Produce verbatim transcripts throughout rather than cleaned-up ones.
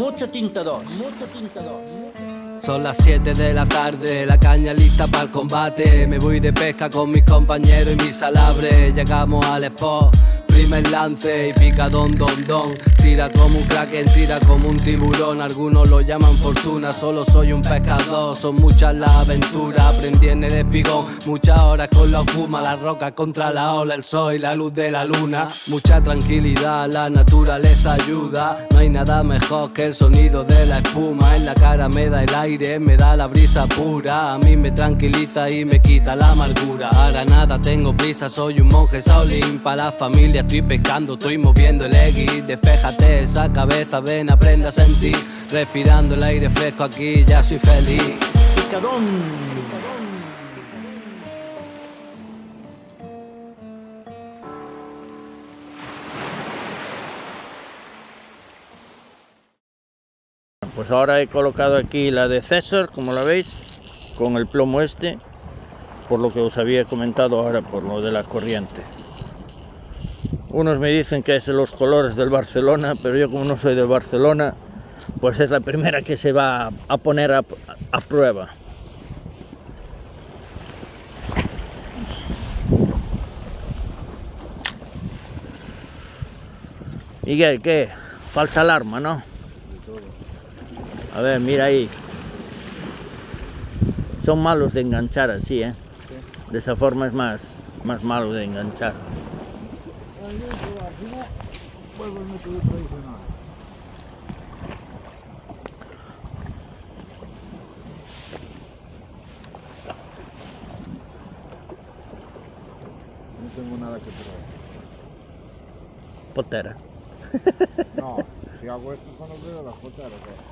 Mucha tinta dos, mucha tinta dos. Son las siete de la tarde, la caña lista para el combate. Me voy de pesca con mis compañeros y mis salabres. Llegamos al spot, primer lance y pica don don don. Tira como un kraken, tira como un tiburón. Algunos lo llaman fortuna, solo soy un pescador. Son muchas las aventuras, aprendí en el espigón. Muchas horas con la espuma, la roca contra la ola, el sol y la luz de la luna. Mucha tranquilidad, la naturaleza ayuda. No hay nada mejor que el sonido de la espuma. En la cara me da el aire, me da la brisa pura. A mí me tranquiliza y me quita la amargura. Ahora nada, tengo prisa, soy un monje Shaolin. Para la familia estoy pescando, estoy moviendo el egui. Despéjate esa cabeza, ven, aprende a sentir. Respirando el aire fresco aquí, ya soy feliz. Picadón. Pues ahora he colocado aquí la de César, como la veis, con el plomo este, por lo que os había comentado ahora, por lo de la corriente. Unos me dicen que es los colores del Barcelona, pero yo como no soy del Barcelona, pues es la primera que se va a poner a, a prueba. Miguel, ¿qué? Falsa alarma, ¿no? A ver, mira ahí. Son malos de enganchar así, ¿eh? De esa forma es más, más malo de enganchar. No tengo nada que probar. Potera. No, si hago esto cuando veo las poteras.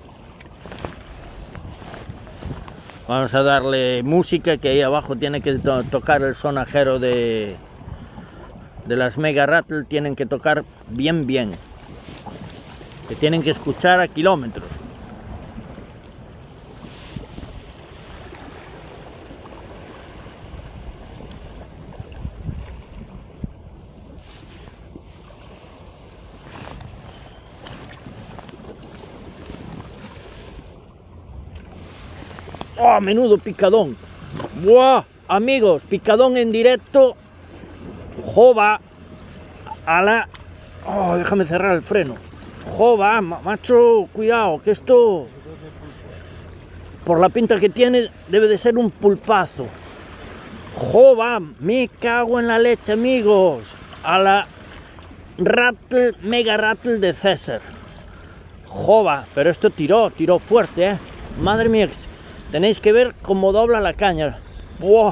Vamos a darle música, que ahí abajo tiene que to tocar el sonajero de, de las Mega Rattle. Tienen que tocar bien bien, que tienen que escuchar a kilómetros. ¡Oh, menudo picadón! ¡Buah! Amigos, picadón en directo. Jova a la... ¡Oh, déjame cerrar el freno! Jova, macho, cuidado, que esto... Por la pinta que tiene, debe de ser un pulpazo. Jova, me cago en la leche, amigos. A la Rattle, Mega Rattle de César. Jova, pero esto tiró, tiró fuerte, ¿eh? Madre mía. Tenéis que ver cómo dobla la caña. ¡Wow!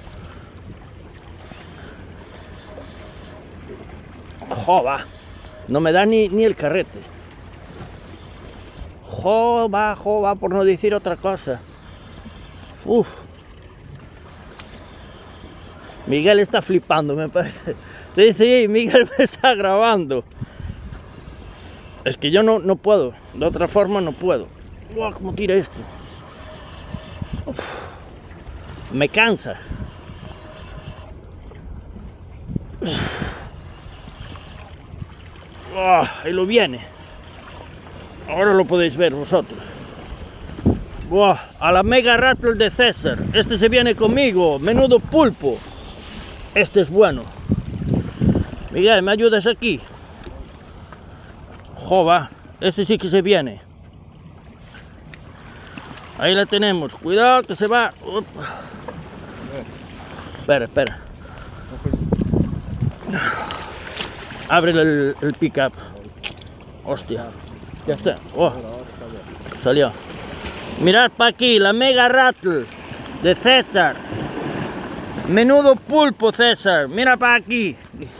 ¡Jova! No me da ni, ni el carrete. ¡Jova, jova! Por no decir otra cosa. ¡Uf! Miguel está flipando, me parece. Sí, sí, Miguel me está grabando. Es que yo no, no puedo. De otra forma no puedo. ¡Wow! ¿Cómo tira esto? Uf, me cansa. Oh, ahí lo viene. Ahora lo podéis ver vosotros. Oh, a la Mega Rattle de César. Este se viene conmigo. Menudo pulpo. Este es bueno. Miguel, ¿me ayudas aquí? Jova, este sí que se viene. Ahí la tenemos, cuidado que se va. Up. Espera, espera. Abre el, el pick-up. Hostia. Ya está. Oh. Salió. Mirad para aquí, la Mega Rattle de César. Menudo pulpo, César. Mira para aquí.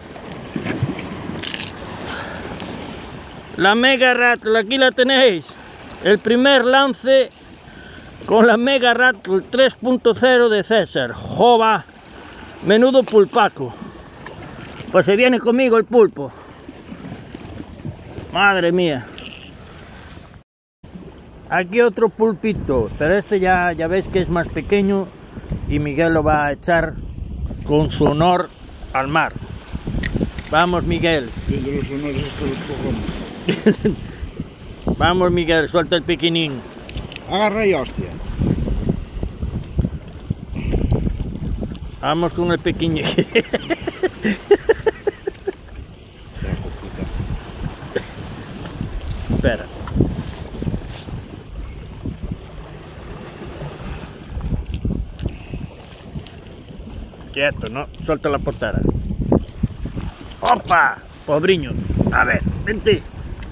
La Mega Rattle, aquí la tenéis. El primer lance con la Mega Rattle tres punto cero de César. Jova, menudo pulpaco. Pues se viene conmigo el pulpo. Madre mía. Aquí otro pulpito, pero este ya, ya veis que es más pequeño y Miguel lo va a echar con su honor al mar. Vamos, Miguel. Vamos, Miguel, suelta el pequeñín. Agarra y hostia. Vamos con el pequeñín. Hijo puta. Espera. Quieto, ¿no? Suelta la potera. ¡Opa! Pobriño. A ver, vente.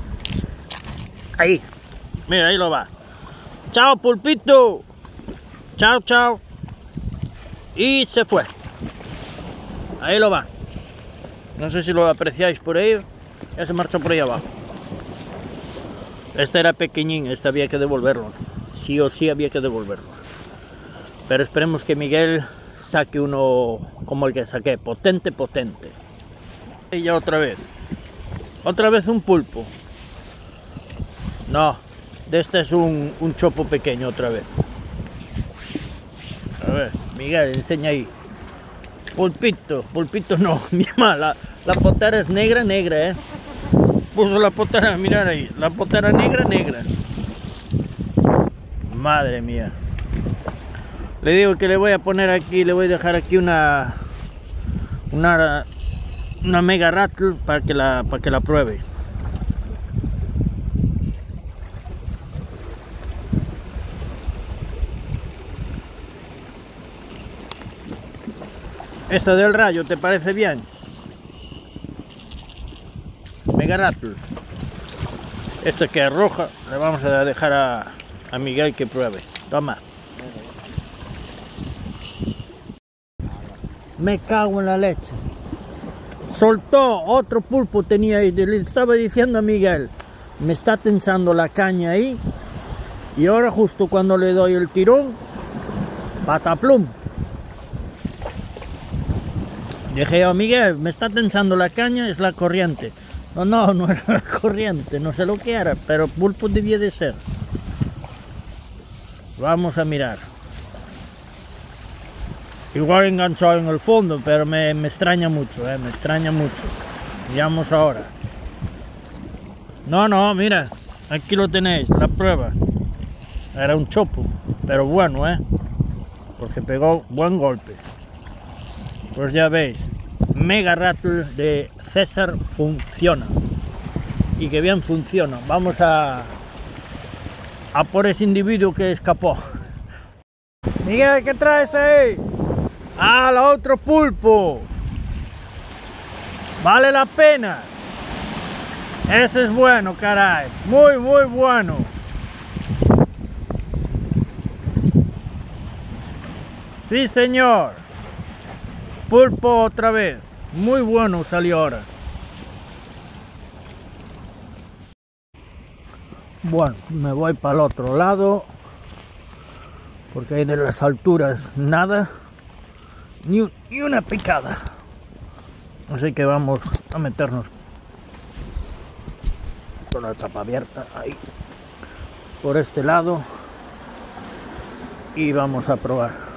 Ahí. Mira, ahí lo va. ¡Chao, pulpito! ¡Chao, chao! Y se fue. Ahí lo va. No sé si lo apreciáis por ahí. Ya se marchó por ahí abajo. Este era pequeñín, este había que devolverlo. Sí o sí había que devolverlo. Pero esperemos que Miguel saque uno como el que saqué. Potente, potente. Y ya otra vez. Otra vez un pulpo. No, de este es un, un chopo pequeño otra vez. A ver, Miguel, enseña ahí. Pulpito, pulpito no, mi mamá, la, la potera es negra, negra, eh. Puso la potera, mirar ahí, la potera negra, negra. Madre mía. Le digo que le voy a poner aquí, le voy a dejar aquí una una, una mega rattle para que la para que la pruebe. Esta del Rayo, ¿te parece bien? Mega rattle. Esta que es roja, le vamos a dejar a, a Miguel que pruebe. Toma. Me cago en la leche. Soltó otro pulpo, tenía ahí. Le estaba diciendo a Miguel, me está tensando la caña ahí. Y ahora justo cuando le doy el tirón, pataplum. Dije yo, Miguel, me está tensando la caña, es la corriente. No, no, no era la corriente, no sé lo que era, pero pulpo debía de ser. Vamos a mirar. Igual enganchado en el fondo, pero me, me extraña mucho, eh, me extraña mucho. Veamos ahora. No, no, mira, aquí lo tenéis, la prueba. Era un chopo, pero bueno, eh, porque pegó buen golpe. Pues ya veis, mega rattle de César funciona. Y que bien funciona. Vamos a, a por ese individuo que escapó. Miguel, ¿qué traes ahí? ¡Ah, la otro pulpo! Vale la pena. Ese es bueno, caray. Muy, muy bueno. Sí, señor. Pulpo otra vez. Muy bueno salió ahora. Bueno, me voy para el otro lado. Porque ahí de las alturas nada. Ni, ni una picada. Así que vamos a meternos con la tapa abierta. Ahí. Por este lado. Y vamos a probar.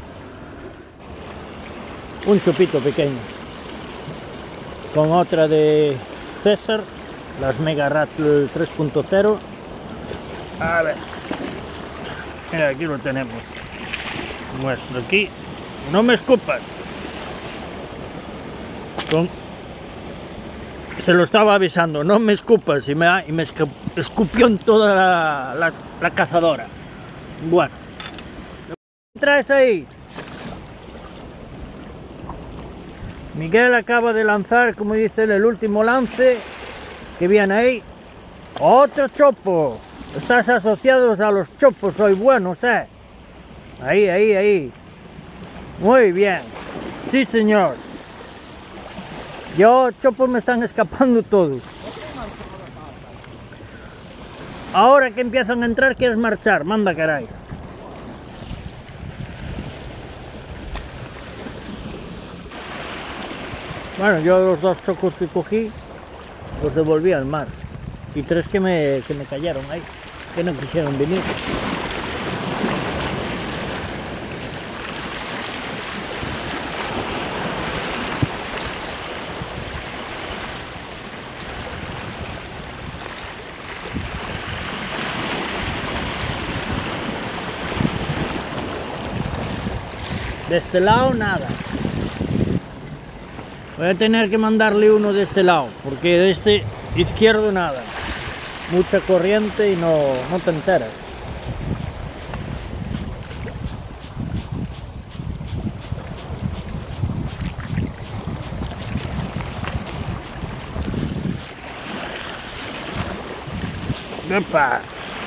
Un chupito pequeño con otra de César, las Mega Rattle tres punto cero. A ver, mira, aquí lo tenemos. Muestro aquí. No me escupas. Con... Se lo estaba avisando, no me escupas, y me, y me escupió en toda la, la, la cazadora. Bueno, ¿qué traes ahí? Miguel acaba de lanzar, como dice él, el último lance. Que viene ahí. Otro chopo. Estás asociado a los chopos, soy buenos, ¿eh? Ahí, ahí, ahí. Muy bien. Sí, señor. Yo, chopos me están escapando todos. Ahora que empiezan a entrar, quieres marchar. Manda, caray. Bueno, yo los dos chocos que cogí los devolví al mar. Y tres que me, que me cayeron ahí, que no quisieron venir. De este lado nada. Voy a tener que mandarle uno de este lado, porque de este izquierdo nada. Mucha corriente y no, no te enteras. ¡Epa!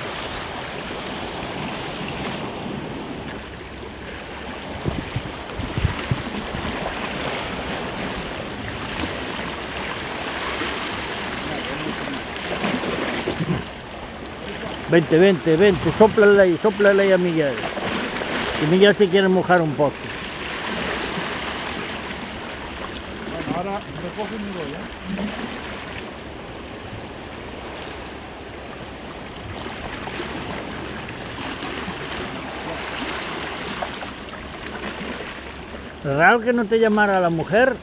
Vente, vente, vente, sóplale ahí, sóplale ahí a Miguel. Que Miguel se quiere mojar un poco. Bueno, ahora recoge y me voy, ¿eh? Raro que no te llamara la mujer.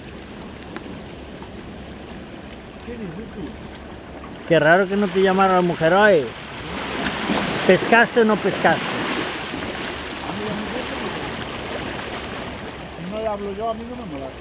¿Qué dices tú? Qué raro que no te llamara la mujer. Oye, ¿pescaste o no pescaste? A mí la mujer que me Si no le hablo yo, a mí no me molesta.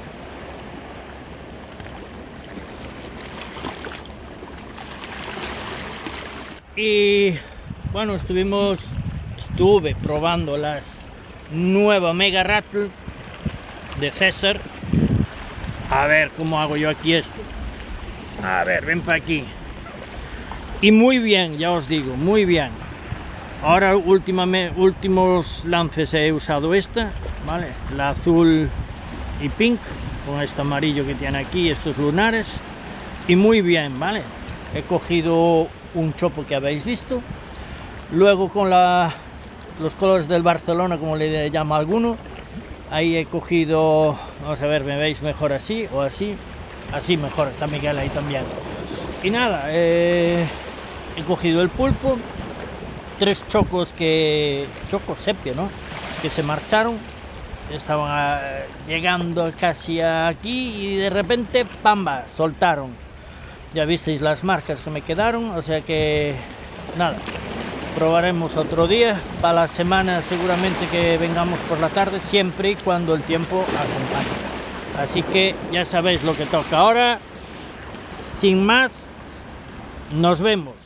Y bueno, estuvimos, estuve probando las nueva Mega Rattle de César. A ver cómo hago yo aquí esto. A ver, ven para aquí. Y muy bien, ya os digo, muy bien. Ahora últimamente, últimos lances he usado esta, ¿vale? La azul y pink, con este amarillo que tiene aquí, estos lunares. Y muy bien, ¿vale? He cogido un chopo que habéis visto. Luego con la, los colores del Barcelona, como le llama alguno. Ahí he cogido, vamos a ver, me veis mejor así o así. Así mejor, está Miguel ahí también. Y nada, eh, he cogido el pulpo. Tres chocos que... chocos sepia, ¿no? Que se marcharon. Estaban a, llegando casi aquí y de repente, ¡pamba!, soltaron. Ya visteis las marcas que me quedaron, o sea que... nada, probaremos otro día. Para la semana seguramente que vengamos por la tarde, siempre y cuando el tiempo acompañe. Así que ya sabéis lo que toca ahora. Sin más, nos vemos.